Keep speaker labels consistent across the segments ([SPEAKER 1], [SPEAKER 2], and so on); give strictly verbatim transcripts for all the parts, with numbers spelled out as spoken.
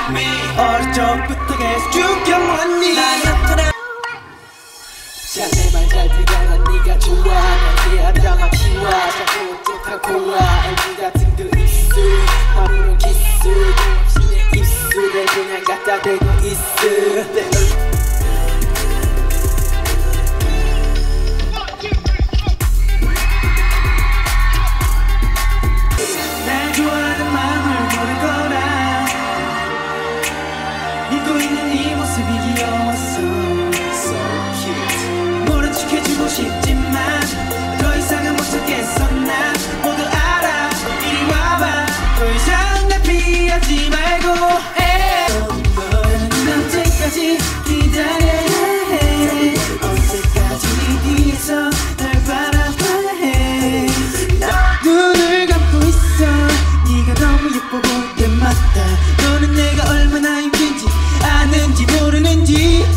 [SPEAKER 1] 어릴 적부터 계속 yugyeom 자, 내 말 잘 들어. 난 네가 좋아. 난 드라마 키워. 자꾸 쫓아고 와. 엘지 같은 그 입술 아무런 기술 없이 내 입술에 그냥 갖다 대고 있어. 싶지만 더 이상은 못 참겠어. 난 모두 알아. 이리 와봐. 더 이상 날 피하지 말고 너는 언제까지 기다려야 해. 언제까지 뒤에서 날 바라봐야 해. 나 눈을 감고 있어. 네가 너무 예뻐 보일 때마다. 너는 내가 얼마나 힘든지 아는지 모르는지.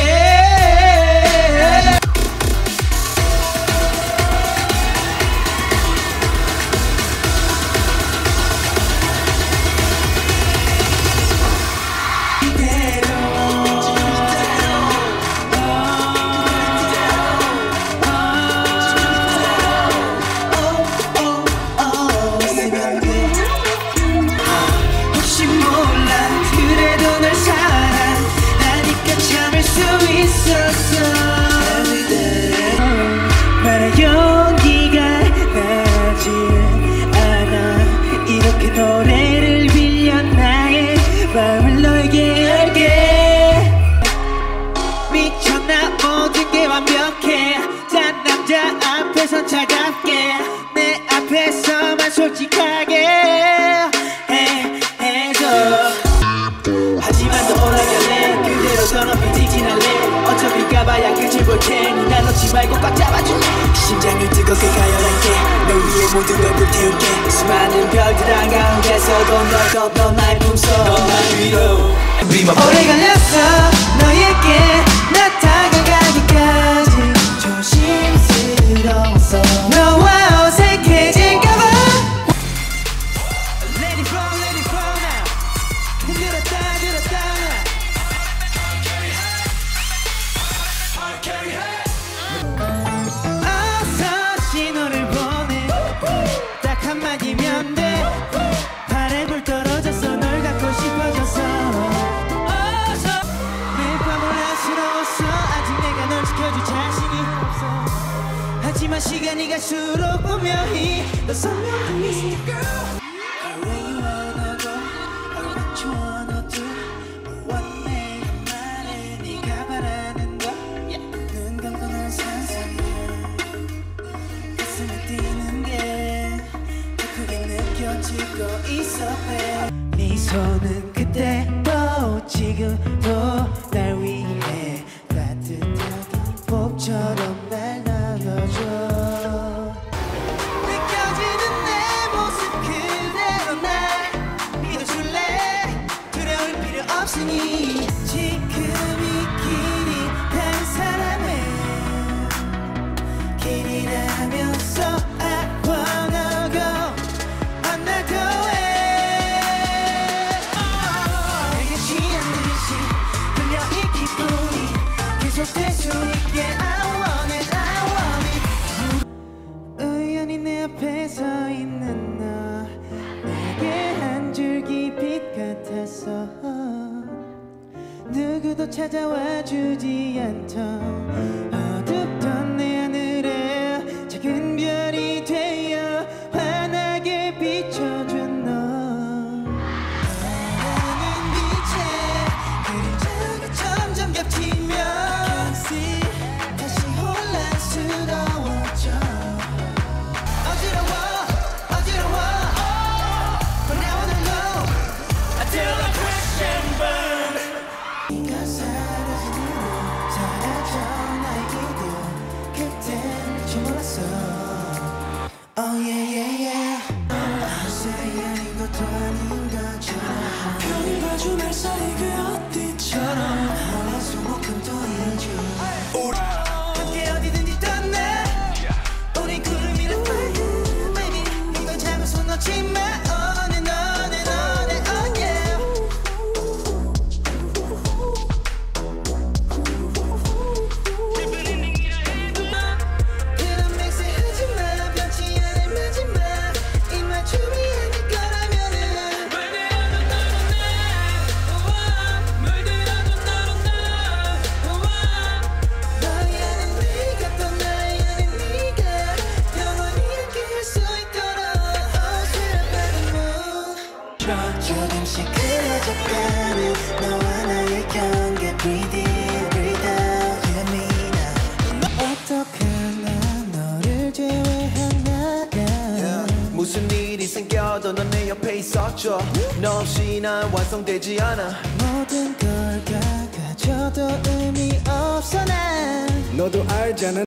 [SPEAKER 1] 노래를 빌려 나의 마음을 너에게 열게. 미쳤나 모든 게 완벽해. 단 남자 앞에선 차갑게 내 앞에서만 솔직하게 해, 해줘. 하지만 더 올라갈래. 그대로 더 높이 직진할래. 어차피 가봐야 끝을 볼 테니 날 놓지 말고 꽉 잡아줄래. 심장을 뜨겁게 가열할게. 널 위해 모든 걸 불태울게. 수많은 별들 한가운데서도 널 더 날 품속. 넌 날 위로 오래 걸렸어 너에게 나 다가가기까지. 조심스러워서 너와 어색해질까봐. Let it flow, let it flow now. 들었다 들었다. 어서 신호를 보내. 딱 한마디면 돼. 바람불 떨어져서 널 갖고 싶어져서. 어서 매일 밤 올라스러웠어. 아직 내가 널 지켜줄 자신이 없어. 하지만 시간이 갈수록 분명히 더 선명히. 미소는 그때도 지금도 날 위해 따뜻하게 봄처럼 날 나눠줘. 느껴지는 내 모습 그대로 날 믿어줄래. 두려울 필요 없으니 지금 이 길이 다른 사람의 길이라면서 I wanna go. I'm not going. 계속될 수 있게 I want it, I want it. 우연히 내 앞에 서 있는 너 내게 한 줄기 빛 같았어. 누구도 찾아와 주지 않던 어둡던 내 하늘에 작은 별이 되어 환하게 비춰준 너. 바라는 빛에 그림자가 점점 겹치며 다시 혼란스러워져. 어지러워 어지러워 But I wanna know until the question burn. 네가 사라지는 사라져 나의 기도. 그땐 미처 몰랐어. Oh yeah yeah yeah. 아무새 아닌 것도 아닌 것처럼 편히 봐준 햇살이 그 어디처럼 몰라서 목금도 잊어. 함께 어디든지 떠나. 우린 구름 위를 fly baby. 이건 잡아서 놓지 마. On and on and on and on yeah. 무슨 일이 생겨도 넌 내 옆에 있었죠 너 없이 난 완성되지 않아 모든 걸 다 가져도 의미 없어 난 너도 알잖아